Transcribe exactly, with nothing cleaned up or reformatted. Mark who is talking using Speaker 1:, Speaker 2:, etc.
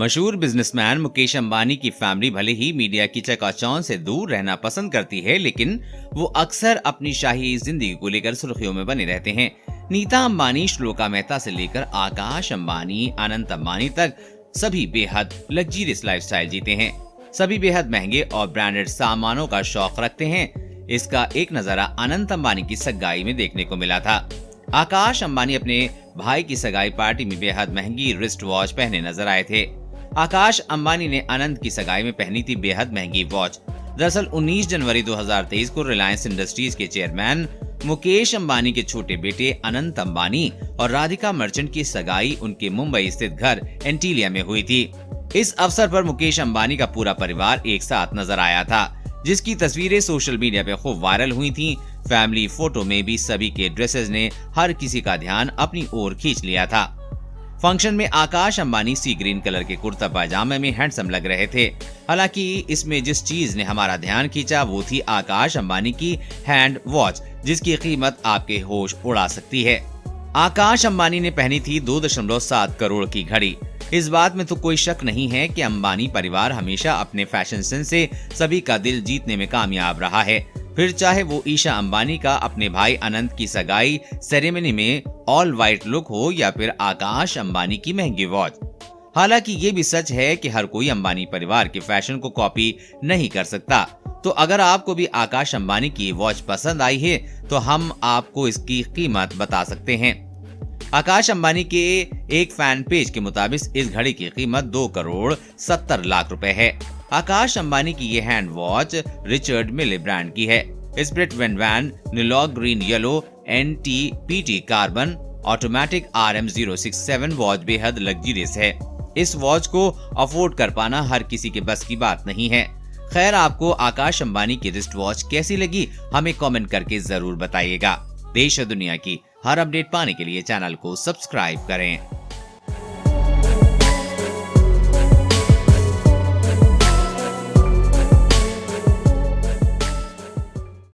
Speaker 1: मशहूर बिजनेसमैन मुकेश अंबानी की फैमिली भले ही मीडिया की चकाचौंध से दूर रहना पसंद करती है, लेकिन वो अक्सर अपनी शाही जिंदगी को लेकर सुर्खियों में बने रहते हैं। नीता अंबानी, श्लोका मेहता से लेकर आकाश अंबानी, अनंत अंबानी तक सभी बेहद लग्जरियस लाइफस्टाइल जीते हैं। सभी बेहद महंगे और ब्रांडेड सामानों का शौक रखते हैं। इसका एक नजारा अनंत अंबानी की सगाई में देखने को मिला था। आकाश अंबानी अपने भाई की सगाई पार्टी में बेहद महंगी रिस्ट वॉच पहने नजर आए थे। आकाश अंबानी ने अनंत की सगाई में पहनी थी बेहद महंगी वॉच। दरअसल उन्नीस जनवरी दो हज़ार तेईस को रिलायंस इंडस्ट्रीज के चेयरमैन मुकेश अंबानी के छोटे बेटे अनंत अंबानी और राधिका मर्चेंट की सगाई उनके मुंबई स्थित घर एंटीलिया में हुई थी। इस अवसर पर मुकेश अंबानी का पूरा परिवार एक साथ नजर आया था, जिसकी तस्वीरें सोशल मीडिया पे खूब वायरल हुई थीं। फैमिली फोटो में भी सभी के ड्रेसेस ने हर किसी का ध्यान अपनी ओर खींच लिया था। फंक्शन में Akash Ambani sea green colour के कुर्ता पायजामे में हैंडसम लग रहे थे। हालांकि इसमें जिस चीज ने हमारा ध्यान खींचा वो थी आकाश अंबानी की हैंड वॉच, जिसकी कीमत आपके होश उड़ा सकती है। आकाश अंबानी ने पहनी थी दो दशमलव सात करोड़ की घड़ी। इस बात में तो कोई शक नहीं है कि अंबानी परिवार हमेशा अपने फैशन सेंस से सभी का दिल जीतने में कामयाब रहा है। फिर चाहे वो ईशा अंबानी का अपने भाई अनंत की सगाई सेरेमनी में ऑल व्हाइट लुक हो या फिर आकाश अंबानी की महंगी वॉच। हालांकि ये भी सच है कि हर कोई अंबानी परिवार के फैशन को कॉपी नहीं कर सकता। तो अगर आपको भी आकाश अंबानी की वॉच पसंद आई है तो हम आपको इसकी कीमत बता सकते हैं। आकाश अंबानी के एक फैन पेज के मुताबिक इस घड़ी की कीमत दो करोड़ सत्तर लाख रुपए है। आकाश अंबानी की ये hand watch Richard Mille brand की है। स्प्लिट वेन वैन निलॉग green yellow N T P T carbon automatic R M zero six seven watch बेहद लग्जरियस है। इस वॉच को अफोर्ड कर पाना हर किसी के बस की बात नहीं है। खैर, आपको आकाश अंबानी की रिस्ट वॉच कैसी लगी हमें कमेंट करके जरूर बताइए। देश और दुनिया की हर अपडेट पाने के लिए चैनल को सब्सक्राइब करें।